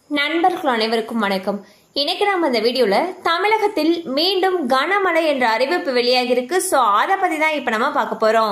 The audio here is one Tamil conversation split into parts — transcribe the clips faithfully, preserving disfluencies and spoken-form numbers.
நண்பர்கள் அனைவருக்கும் வணக்கம். இன்னைக்கு நம்ம இந்த வீடியோல தமிழகத்தில் மீண்டும் கனமழை என்ற அறிவிப்பு வெளியாகி இருக்கு. சோ அதை பத்தி தான் இப்ப நம்ம பார்க்க போறோம்.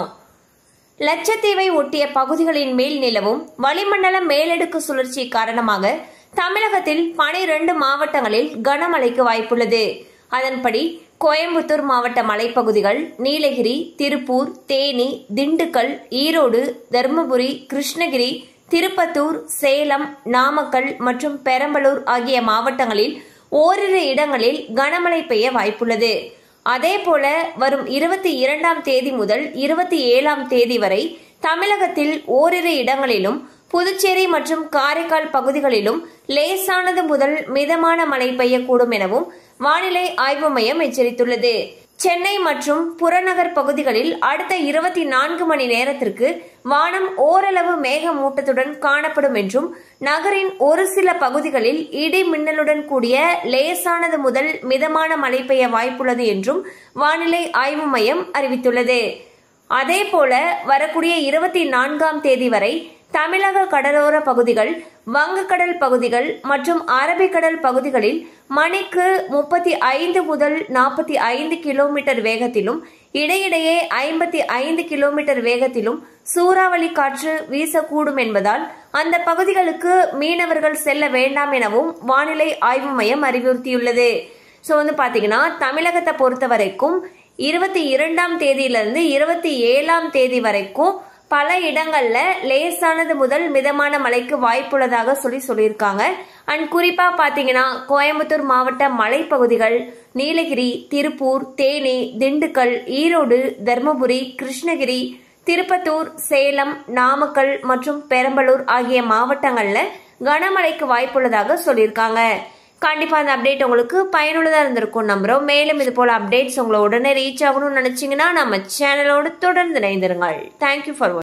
லட்சத்தீவை ஒட்டிய பகுதிகளின் மேல் நிலவும் வளிமண்டல மேலடுக்கு சுழற்சி காரணமாக தமிழகத்தில் பனிரெண்டு மாவட்டங்களில் கனமழைக்கு வாய்ப்புள்ளது. அதன்படி கோயம்புத்தூர் மாவட்ட மலைப்பகுதிகள், நீலகிரி, திருப்பூர், தேனி, திண்டுக்கல், ஈரோடு, தருமபுரி, கிருஷ்ணகிரி, திருப்பத்தூர், சேலம், நாமக்கல் மற்றும் பெரம்பலூர் ஆகிய மாவட்டங்களில் ஓரிரு இடங்களில் கனமழை பெய்ய வாய்ப்புள்ளது. அதேபோல வரும் இருபத்தி இரண்டாம் தேதி முதல் இருபத்தி ஏழாம் தேதி வரை தமிழகத்தில் ஓரிரு இடங்களிலும், புதுச்சேரி மற்றும் காரைக்கால் பகுதிகளிலும் லேசானது முதல் மிதமான மழை பெய்யக்கூடும் எனவும் வானிலை ஆய்வு மையம் எச்சரித்துள்ளது. சென்னை மற்றும் புறநகர் பகுதிகளில் அடுத்த இருபத்தி நான்கு மணி நேரத்திற்கு வானம் ஓரளவு மேகமூட்டத்துடன் காணப்படும் என்றும், நகரின் ஒரு சில பகுதிகளில் இடி மின்னலுடன் கூடிய லேசானது முதல் மிதமான மழை பெய்ய வாய்ப்புள்ளது என்றும் வானிலை ஆய்வு மையம் அறிவித்துள்ளது. அதேபோல வரக்கூடிய இருபத்தி நான்காம் தேதி வரை தமிழக கடலோர பகுதிகள், வங்கக்கடல் பகுதிகள் மற்றும் அரபிக்கடல் பகுதிகளில் மணிக்கு முப்பத்தி ஐந்து முதல் நாற்பத்தி ஐந்து கிலோமீட்டர் வேகத்திலும், இடையிடையே ஐம்பத்தி ஐந்து கிலோமீட்டர் வேகத்திலும் சூறாவளி காற்று வீசக்கூடும் என்பதால் அந்த பகுதிகளுக்கு மீனவர்கள் செல்ல வேண்டாம் எனவும் வானிலை ஆய்வு மையம் அறிவுறுத்தியுள்ளது. ஸோ வந்து பாத்தீங்கன்னா தமிழகத்தை பொறுத்த வரைக்கும் இருபத்தி இரண்டாம் தேதியிலிருந்து இருபத்தி ஏழாம் தேதி வரைக்கும் பல இடங்கள்ல லேசானது முதல் மிதமான மழைக்கு வாய்ப்புள்ளதாக சொல்லி சொல்லியிருக்காங்க. அண்ட் குறிப்பா பாத்தீங்கன்னா கோயம்புத்தூர் மாவட்ட மலைப்பகுதிகள், நீலகிரி, திருப்பூர், தேனி, திண்டுக்கல், ஈரோடு, தருமபுரி, கிருஷ்ணகிரி, திருப்பத்தூர், சேலம், நாமக்கல் மற்றும் பெரம்பலூர் ஆகிய மாவட்டங்கள்ல கனமழைக்கு வாய்ப்புள்ளதாக சொல்லியிருக்காங்க. கண்டிப்பா அந்த அப்டேட் உங்களுக்கு பயனுள்ளதா இருந்திருக்கும் நம்புறோம். மேலும் இது போல அப்டேட்ஸ் உங்களை உடனே ரீச் ஆகணும்னு நினைச்சீங்கன்னா நம்ம சேனலோடு தொடர்ந்து இணைந்திருங்கள். Thank you for